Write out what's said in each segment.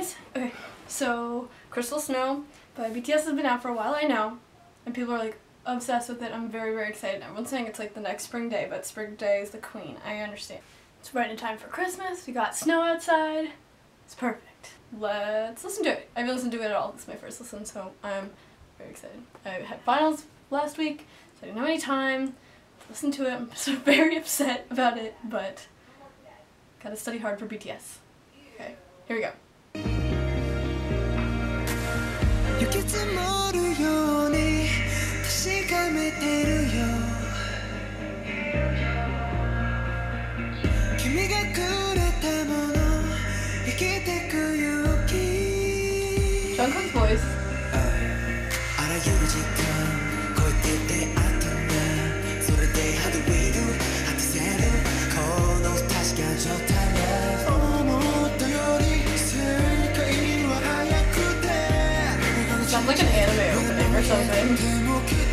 guys! Okay, so Crystal Snow by BTS has been out for a while, I know, and people are like obsessed with it. I'm very, very excited. Everyone's saying it's like the next Spring Day, but Spring Day is the queen. I understand. It's right in time for Christmas. We got snow outside. It's perfect. Let's listen to it. I haven't listened to it at all. This is my first listen, so I'm very excited. I had finals last week, so I didn't have any time to listen to it. I'm so very upset about it, but gotta study hard for BTS. Okay, here we go. Jungkook's voice. Sounds like an anime opening or something.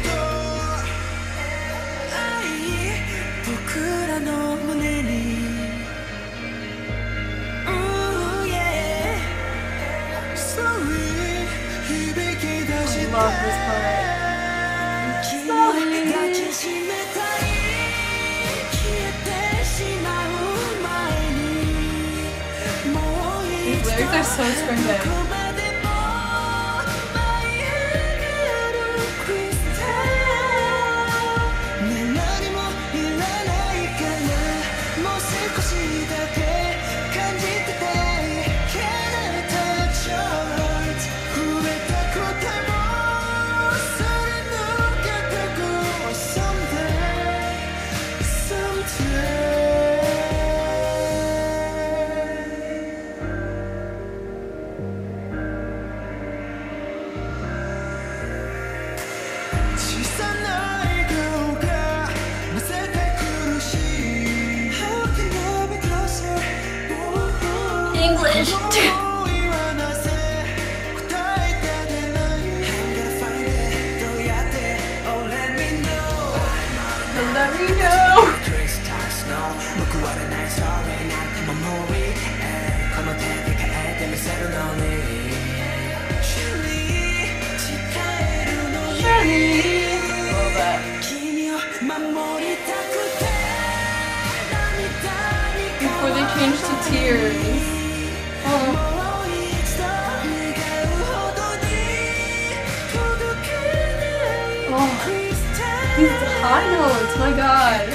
I love this part. These lyrics are so Spring Day. English. Let me know. Love that. Before they change to tears. These high notes, my god.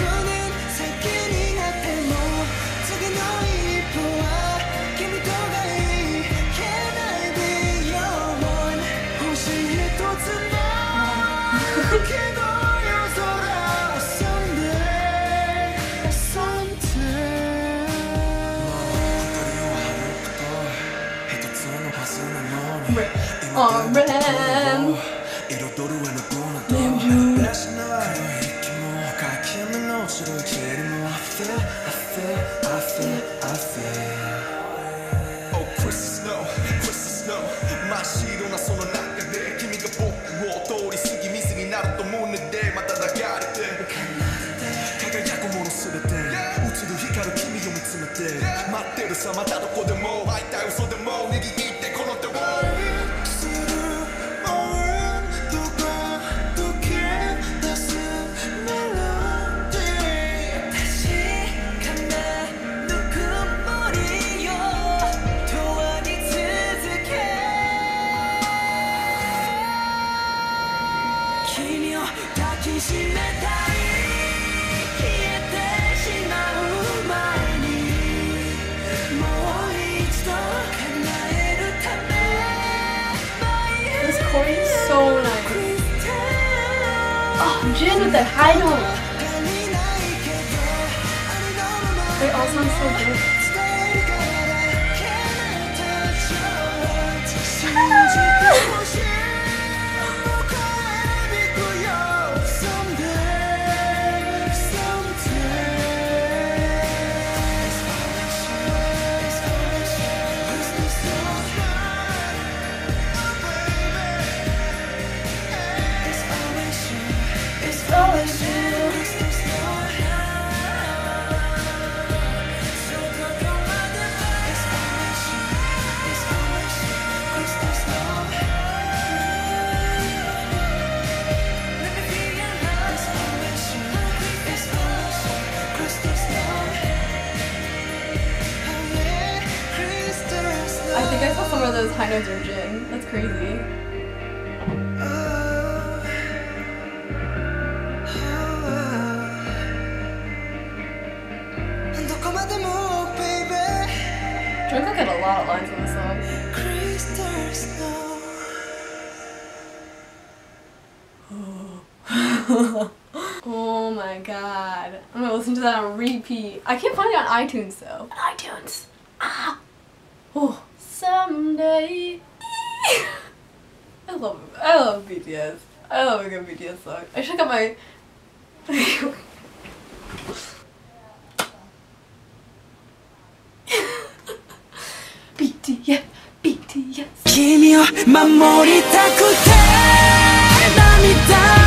So nice. Oh, Jin with that high note. They all sound so good. how some of those high notes are Jin. That's crazy. Jungkook had a lot of lines on the song. Oh my god. I'm gonna listen to that on repeat. I can't find it on iTunes though. On iTunes. Ah. Oh. Someday. I love BTS. I love a good BTS song. I should got my BTS, BTS. 君を守りたくて涙